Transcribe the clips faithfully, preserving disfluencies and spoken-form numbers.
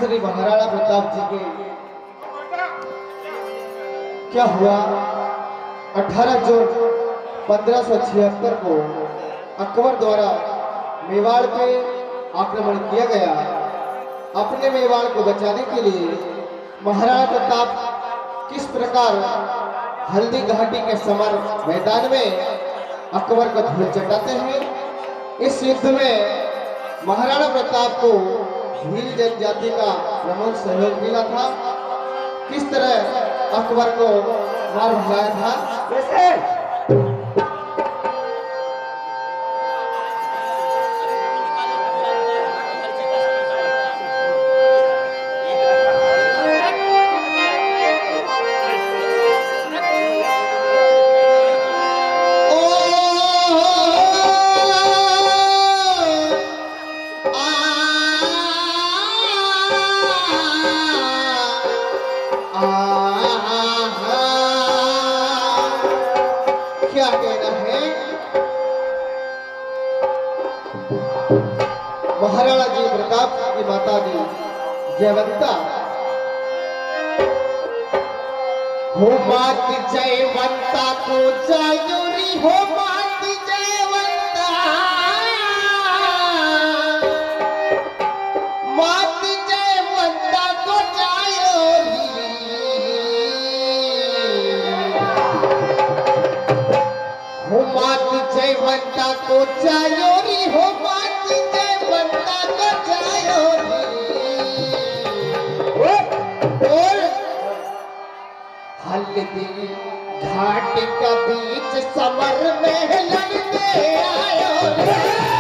श्री महाराणा प्रताप जी के क्या हुआ। अठारह जून पंद्रह सौ छिहत्तर को अकबर द्वारा मेवाड़ पे आक्रमण किया गया। अपने मेवाड़ को बचाने के लिए महाराणा प्रताप किस प्रकार हल्दी घाटी के समर मैदान में अकबर को धूल चटाते हैं। इस युद्ध में महाराणा प्रताप को भील जनजाति का प्रमुख सहयोग मिला था। किस तरह अकबर को मार भगाया था। वैसे क्या कहना है। महाराणा जी प्रताप की माता जी जयवंता हो मात जयवंता को जायूरी हो मात जयवंता मात जयवंता को जायूरी हो मात जयवंता को जायूरी हो मात जयवंता को जायूरी और हल्दी घाट का बीच समर में लड़ने आयो रे।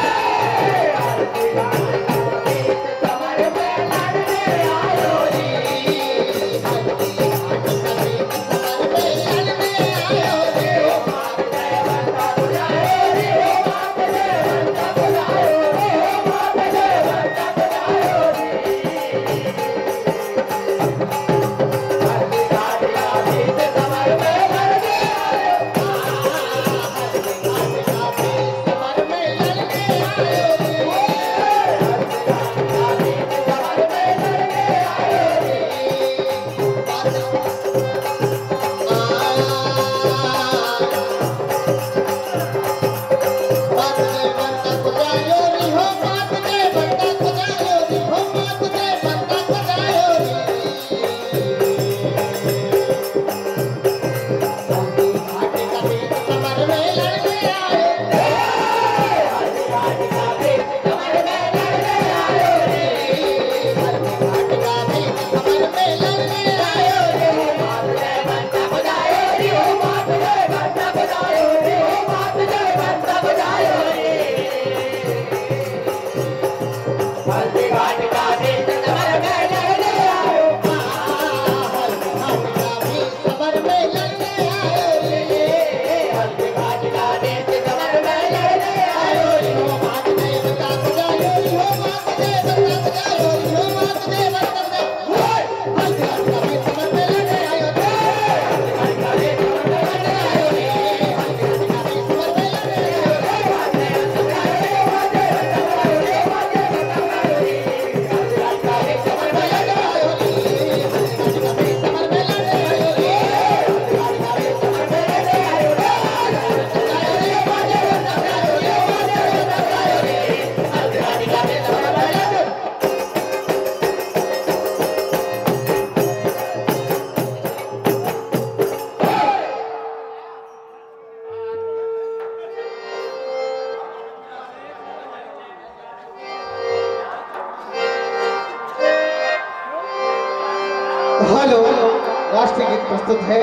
हेलो, राष्ट्रीय गीत प्रस्तुत है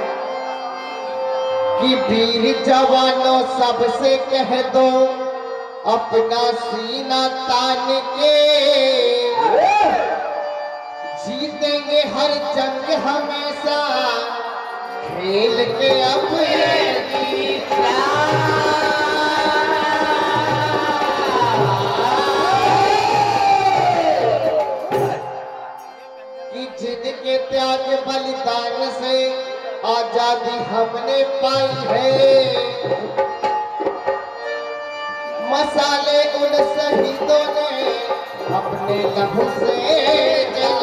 कि वीर जवानों सबसे कह दो अपना सीना तान के जीतेंगे हर जंग हमेशा खेल के अपनी जिनके त्याग बलिदान से आजादी हमने पाई है। मसाले उन शहीदों ने अपने लहू से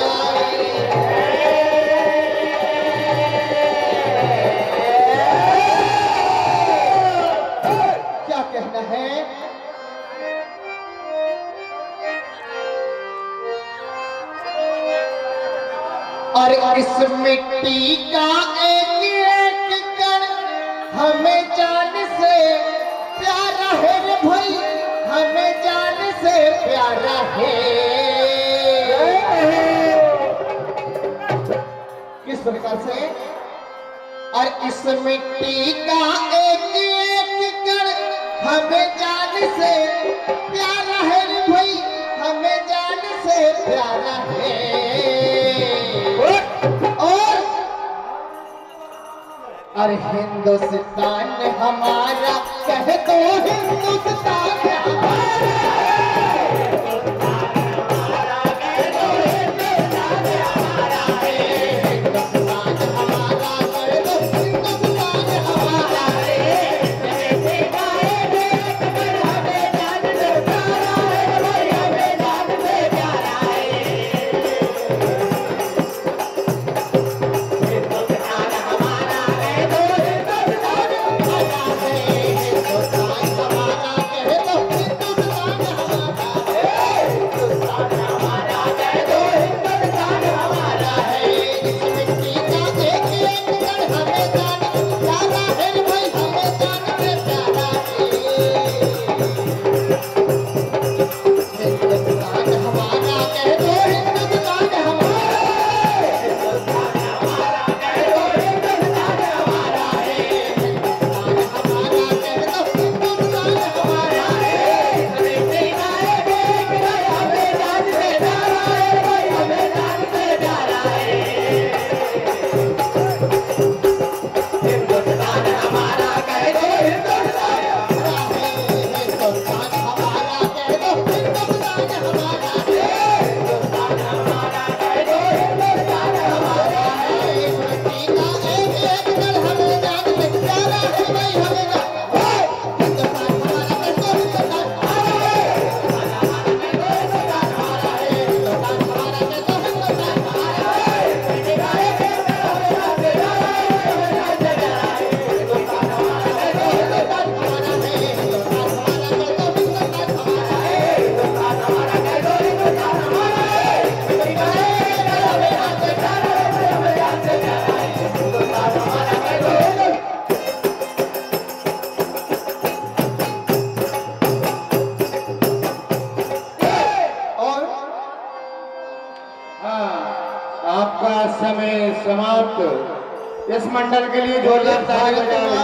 और इस मिट्टी का एक एक कण हमें जान से प्यारा है रे भाई, हमें जान से प्यारा है। किस प्रकार से? और इस मिट्टी का एक एक कण हमें जान से प्यारा है रे भाई, हमें जान से प्यारा है। और अरे हिंदुस्तान हमारा कह दो, हिंदुस्तान हमारा। आपका समय समाप्त। इस मंडल के लिए जोरदार ताली बजाएं।